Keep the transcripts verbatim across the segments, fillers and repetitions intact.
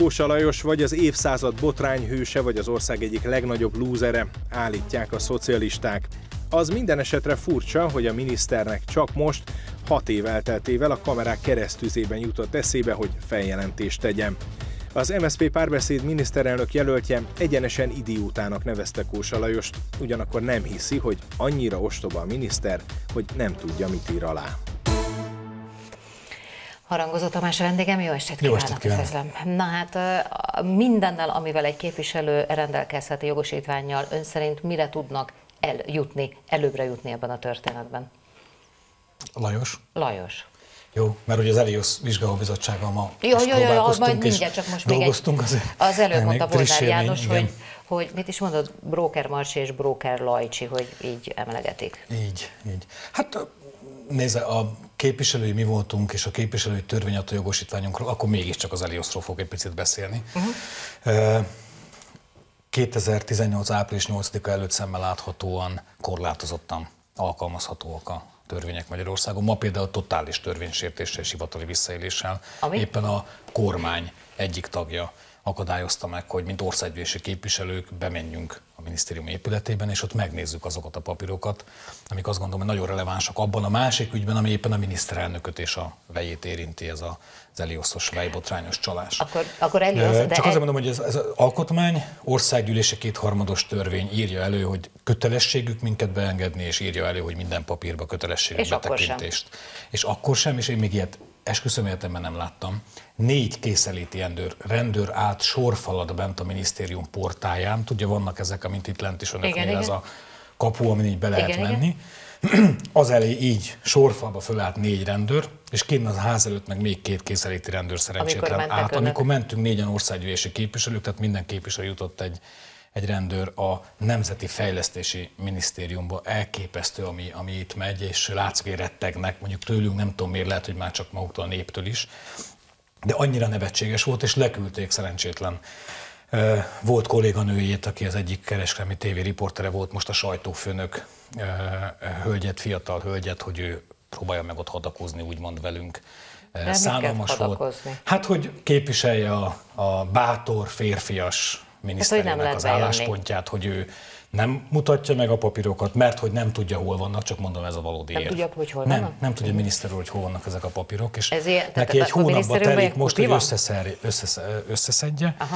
Kósa Lajos vagy az évszázad botrányhőse, vagy az ország egyik legnagyobb lúzere, állítják a szocialisták. Az minden esetre furcsa, hogy a miniszternek csak most, hat év elteltével a kamerák keresztüzében jutott eszébe, hogy feljelentést tegyen. Az em es zé pé Párbeszéd miniszterelnök jelöltje egyenesen idiótának nevezte Kósa Lajost, ugyanakkor nem hiszi, hogy annyira ostoba a miniszter, hogy nem tudja, mit ír alá. Harangozó Tamás vendégem, jó estét Jó kívánok, estét üdvözlöm. Na hát mindennel, amivel egy képviselő rendelkezhet jogosítvánnyal, ön szerint mire tudnak eljutni, előbbre jutni ebben a történetben? Lajos. Lajos. Jó, mert ugye az Elios vizsgálóbizottsággal ma jó, jó, jó, jó, majd és mindjárt, csak most még egy, az, az előbb mondta Volner János, igen. hogy, hogy mit is mondod, Bróker Marcsi és Bróker Lajcsi, hogy így emlegetik. Így, így. Hát nézze, a képviselői mi voltunk, és a képviselői törvényadó jogosítványunkról, akkor mégiscsak az Eliosról fogok egy picit beszélni. Uh-huh. kétezer-tizennyolc április nyolcadika előtt szemmel láthatóan korlátozottan alkalmazhatóak a törvények Magyarországon. Ma például totális törvénysértéssel és hivatali visszaéléssel Ami? éppen a kormány egyik tagja akadályozta meg, hogy mint országgyűlési képviselők bemenjünk a minisztérium épületében, és ott megnézzük azokat a papírokat, amik azt gondolom, hogy nagyon relevánsak abban a másik ügyben, ami éppen a miniszterelnököt és a vejét érinti, ez az Elioszos vejbotrányos csalás. Akkor, akkor Elios, Csak de azért mondom, hogy ez, ez az alkotmány, országgyűlési kétharmados törvény írja elő, hogy kötelességük minket beengedni, és írja elő, hogy minden papírba kötelességük betekintést. És akkor sem, és én még ilyet esküszöm életemben nem láttam. Négy készenléti rendőr, rendőr állt sorfalat bent a minisztérium portáján. Tudja, vannak ezek, amint itt lent is önöknél, igen, ez igen. a kapu, amin így be lehet igen, menni. Igen. Az elé így sorfalba fölállt négy rendőr, és kint az ház előtt meg még két készenléti rendőr szerencsétlen állt. Önök. Amikor mentünk négyen országgyűlési képviselők, tehát minden képviselő jutott egy, egy rendőr a Nemzeti Fejlesztési Minisztériumba. Elképesztő, ami, ami itt megy, és látszik, hogy rettegnek, mondjuk tőlünk, nem tudom miért, lehet, hogy már csak maguktól a néptől is. De annyira nevetséges volt, és leküldték szerencsétlen volt kolléganőjét, aki az egyik kereskedelmi tévériportere volt, most a sajtófőnök hölgyet, fiatal hölgyet, hogy ő próbálja meg ott hadakozni, úgymond velünk. De szánalmas volt. Hát, hogy képviselje a, a bátor, férfias miniszterelnök hát, az álláspontját, hogy ő nem mutatja meg a papírokat, mert hogy nem tudja, hol vannak, csak mondom, ez a valódi nem érv. Tudja, hogy hol nem, vannak? nem tudja a miniszter úr, hogy hol vannak ezek a papírok, és Ezért, neki egy hónapba telik most, hogy összeszer, összesz, összeszedje, Aha.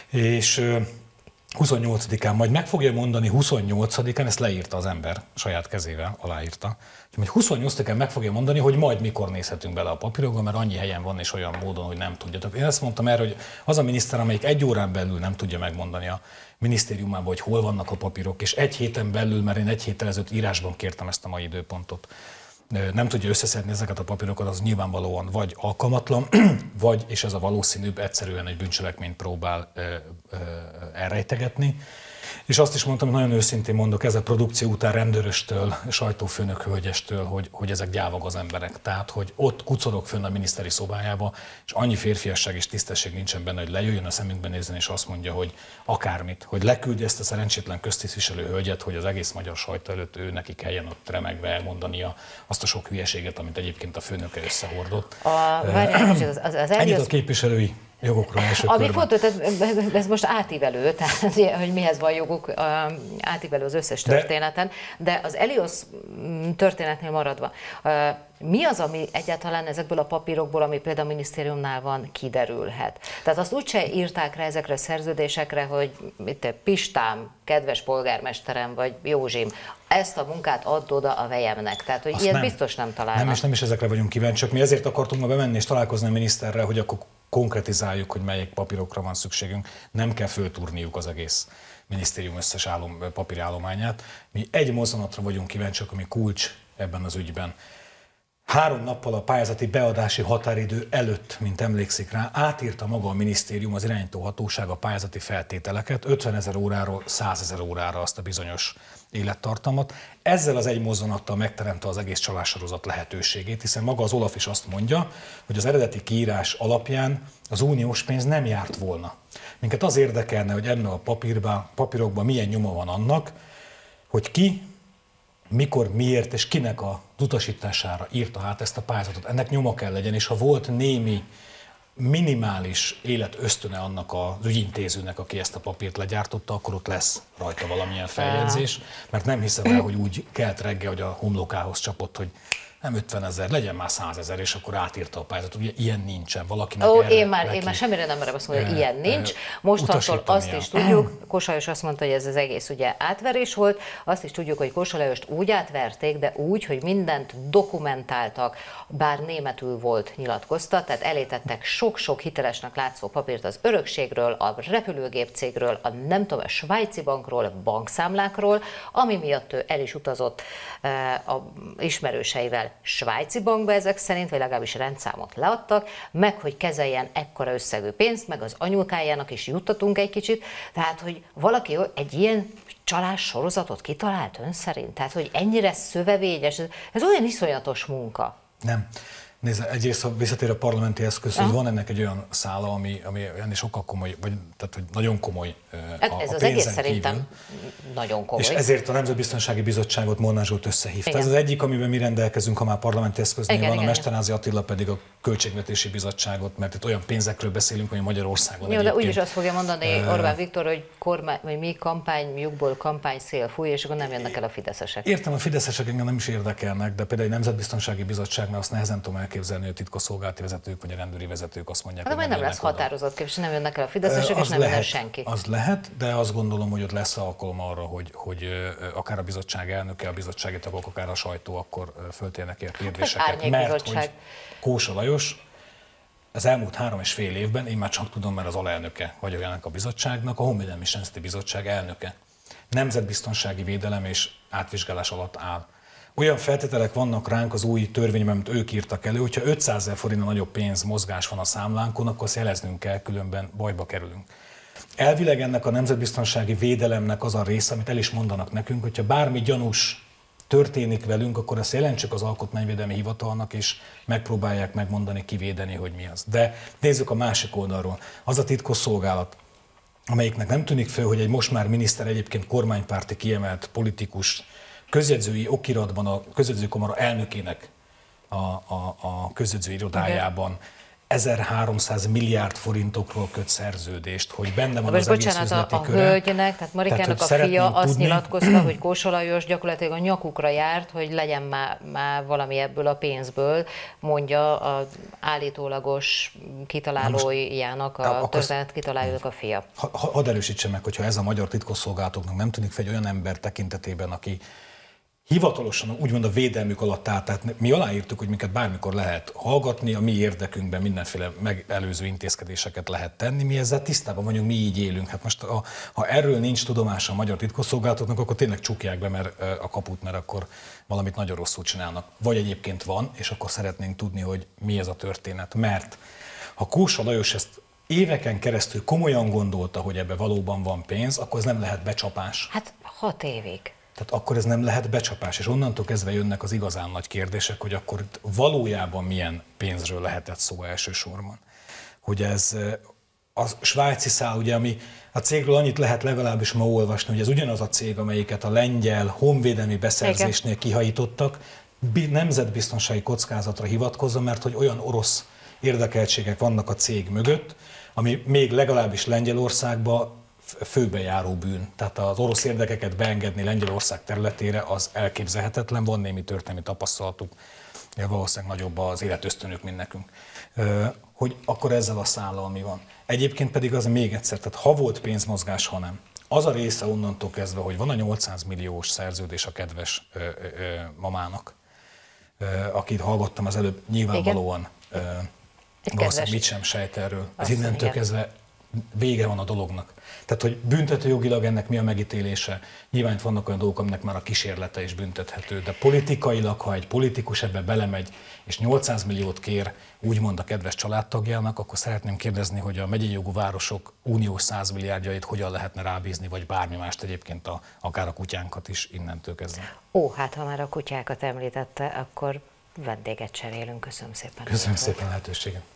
és huszonnyolcadikán majd meg fogja mondani, huszonnyolcadikán, ezt leírta az ember saját kezével, aláírta, hogy huszonnyolcadikán meg fogja mondani, hogy majd mikor nézhetünk bele a papírokba, mert annyi helyen van és olyan módon, hogy nem tudja. Tehát én azt mondtam erre, hogy az a miniszter, amelyik egy órán belül nem tudja megmondani a minisztériumában, hogy hol vannak a papírok, és egy héten belül, mert én egy héttel ezelőtt írásban kértem ezt a mai időpontot, nem tudja összeszedni ezeket a papírokat, az nyilvánvalóan vagy alkalmatlan, vagy, és ez a valószínűbb, egyszerűen egy bűncselekményt próbál ö, ö, elrejtegetni. És azt is mondtam, hogy nagyon őszintén mondok, ez a produkció után rendőröstől, sajtófőnök hölgyestől, hogy, hogy ezek gyávak az emberek. Tehát, hogy ott kucorog fönn a miniszteri szobájába, és annyi férfiasság és tisztesség nincsen benne, hogy lejöjjön a szemünkbe nézni, és azt mondja, hogy akármit, hogy leküldje ezt a szerencsétlen köztisztviselő hölgyet, hogy az egész magyar sajtó előtt ő neki kelljen ott remegve elmondania azt a sok hülyeséget, amit egyébként a főnöke összehordott. A, várjál, az, az, az Ennyit a képviselői jogokról első Ami fontos, ez, ez most átívelő, tehát hogy mihez van joguk, átívelő az összes történeten, de az Elios történetnél maradva, mi az, ami egyáltalán ezekből a papírokból, ami például a minisztériumnál van, kiderülhet? Tehát azt úgyse írták rá ezekre a szerződésekre, hogy itt Pistám, kedves polgármesterem, vagy Józsim, ezt a munkát add oda a vejemnek. Tehát, hogy ilyet nem, biztos nem találnak. Nem, és nem is ezekre vagyunk kíváncsiak. Mi ezért akartunk ma bemenni és találkozni a miniszterrel, hogy akkor konkretizáljuk, hogy melyik papírokra van szükségünk. Nem kell föltúrniuk az egész minisztérium összes állom, papírállományát. Mi egy mozzanatra vagyunk kíváncsiak, ami kulcs ebben az ügyben. Három nappal a pályázati beadási határidő előtt, mint emlékszik rá, átírta maga a minisztérium, az irányító hatóság a pályázati feltételeket, ötvenezer óráról százezer órára azt a bizonyos élettartamot. Ezzel az egy mozzanattal megteremte az egész csalássorozat lehetőségét, hiszen maga az Olaf is azt mondja, hogy az eredeti kiírás alapján az uniós pénz nem járt volna. Minket az érdekelne, hogy ebben a papírban, papírokban milyen nyoma van annak, hogy ki, mikor, miért és kinek az utasítására írta át ezt a pályázatot. Ennek nyoma kell legyen, és ha volt némi minimális életösztöne annak az ügyintézőnek, aki ezt a papírt legyártotta, akkor ott lesz rajta valamilyen feljegyzés, mert nem hiszem el, hogy úgy kelt reggel, hogy a homlokához csapott, hogy nem ötvenezer, legyen már százezer, és akkor átírta a pályázatot. Ugye ilyen nincsen. Valakinek Ó, erre én már, neki, én már semmire nem merem azt mondani, hogy ilyen nincs. E, Mostantól azt is tudjuk, Kósa Lajos azt mondta, hogy ez az egész ugye átverés volt, azt is tudjuk, hogy Kósa Lajost úgy átverték, de úgy, hogy mindent dokumentáltak, bár németül volt nyilatkozta, tehát elétettek sok-sok hitelesnek látszó papírt az örökségről, a repülőgép cégről, a nem tudom, a svájci bankról, a bankszámlákról, ami miatt ő el is utazott a ismerőseivel svájci bankba ezek szerint, vagy legalábbis rendszámot leadtak, meg hogy kezeljen ekkora összegű pénzt, meg az anyukájának is juttatunk egy kicsit, tehát hogy valaki egy ilyen csalás sorozatot kitalált ön szerint? Tehát, hogy ennyire szövevényes, ez, ez olyan iszonyatos munka. Nem. Nézd, egyrészt, ha visszatér a parlamenti eszköz, hogy van ennek egy olyan szála, ami, ami ennél sokkal komoly, vagy tehát, hogy nagyon komoly hát a, ez a az egész kívül. Szerintem nagyon komoly. És ezért a Nemzetbiztonsági Bizottságot Molnár Zsolt összehívta. Igen. Ez az egyik, amiben mi rendelkezünk, ha már parlamenti eszköznél igen, van, igen, a Mesterházy Attila pedig a Költségvetési Bizottságot, mert itt olyan pénzekről beszélünk, hogy Magyarországon. Jó, de úgyis azt fogja mondani uh, Orbán Viktor, hogy kormány, vagy mi kampányjukból kampányszél fúj, és akkor nem jönnek el a fideszesek. Értem, a fideszesek engem nem is érdekelnek, de például a Nemzetbiztonsági Bizottságnál azt nehezen tudom elképzelni, hogy a titkosszolgálati vezetők vagy a rendőri vezetők azt mondják, de hogy nem, nem lesz határozott képviselő, nem jönnek el a fideszesek, és nem jön senki. Az lehet, de azt gondolom, hogy ott lesz alkalom arra, hogy, hogy akár a bizottság elnöke, a bizottsági tagok, akár a sajtó akkor föltérnek ilyen kérdéseket. Mert hogy Kósa Lajos az elmúlt három és fél évben, én már csak tudom, mert az alelnöke vagyok ennek a bizottságnak, a Honvédelmi és Nemzeti Bizottság elnöke. Nemzetbiztonsági védelem és átvizsgálás alatt áll. Olyan feltételek vannak ránk az új törvényben, amit ők írtak elő, hogyha ötszázezer forintnál nagyobb pénz mozgás van a számlánkon, akkor azt jeleznünk kell, különben bajba kerülünk. Elvileg ennek a nemzetbiztonsági védelemnek az a része, amit el is mondanak nekünk, hogyha bármi gyanús történik velünk, akkor azt jelentsük az Alkotmányvédelmi Hivatalnak, és megpróbálják megmondani, kivédeni, hogy mi az. De nézzük a másik oldalról. Az a titkosszolgálat, amelyiknek nem tűnik fel, hogy egy most már miniszter, egyébként kormánypárti kiemelt politikus közjegyzői okiratban a közjegyzőkamara elnökének a, a, a közjegyző irodájában okay. ezerháromszáz milliárd forintokról köt szerződést, hogy benne van most az bocsánat, egész üzleti a, a köre. hölgynek, tehát Marikának tehát, a fia azt tudni, nyilatkozta, hogy Kósa Lajos gyakorlatilag a nyakukra járt, hogy legyen már, már valami ebből a pénzből, mondja az állítólagos kitalálójának, a történet kitalálójának a fia. Ha, hadd erősítse meg, hogyha ez a magyar titkosszolgálatoknak nem tűnik fel egy olyan ember tekintetében, aki hivatalosan úgymond a védelmük alatt áll, tehát mi aláírtuk, hogy minket bármikor lehet hallgatni, a mi érdekünkben mindenféle megelőző intézkedéseket lehet tenni, mi ezzel tisztában vagyunk, mi így élünk. Hát most ha, ha erről nincs tudomása a magyar titkosszolgálatoknak, akkor tényleg csukják be mert, a kaput, mert akkor valamit nagyon rosszul csinálnak. Vagy egyébként van, és akkor szeretnénk tudni, hogy mi ez a történet. Mert ha Kósa Lajos ezt éveken keresztül komolyan gondolta, hogy ebbe valóban van pénz, akkor ez nem lehet becsapás. Hát hat évig. Tehát akkor ez nem lehet becsapás, és onnantól kezdve jönnek az igazán nagy kérdések, hogy akkor itt valójában milyen pénzről lehetett szó elsősorban. Hogy ez a svájci szál, ugye, ami a cégről annyit lehet legalábbis ma olvasni, hogy ez ugyanaz a cég, amelyiket a lengyel honvédelmi beszerzésnél kihajítottak, nemzetbiztonsági kockázatra hivatkozva, mert hogy olyan orosz érdekeltségek vannak a cég mögött, ami még legalábbis Lengyelországban főbejáró bűn. Tehát az orosz érdekeket beengedni Lengyelország területére az elképzelhetetlen, van némi történelmi tapasztalatuk, valószínűleg nagyobb az életösztönük, mint nekünk. Hogy akkor ezzel a szállal mi van. Egyébként pedig az még egyszer, tehát ha volt pénzmozgás, ha nem. Az a része onnantól kezdve, hogy van a nyolcszáz milliós szerződés a kedves ö, ö, ö, mamának, ö, akit hallgattam az előbb, nyilvánvalóan ö, valószínűleg mit sem sejt erről. Ez innentől kezdve vége van a dolognak. Tehát, hogy büntetőjogilag ennek mi a megítélése, nyilván vannak olyan dolgok, aminek már a kísérlete is büntethető, de politikailag, ha egy politikus ebbe belemegy, és nyolcszáz milliót kér úgymond a kedves családtagjának, akkor szeretném kérdezni, hogy a megyei jogú városok uniós száz milliárdjait hogyan lehetne rábízni, vagy bármi mást, egyébként a, akár a kutyánkat is innentől kezdve. Ó, hát ha már a kutyákat említette, akkor vendéget cserélünk. Köszönöm szépen. Köszönöm szépen a lehetőséget.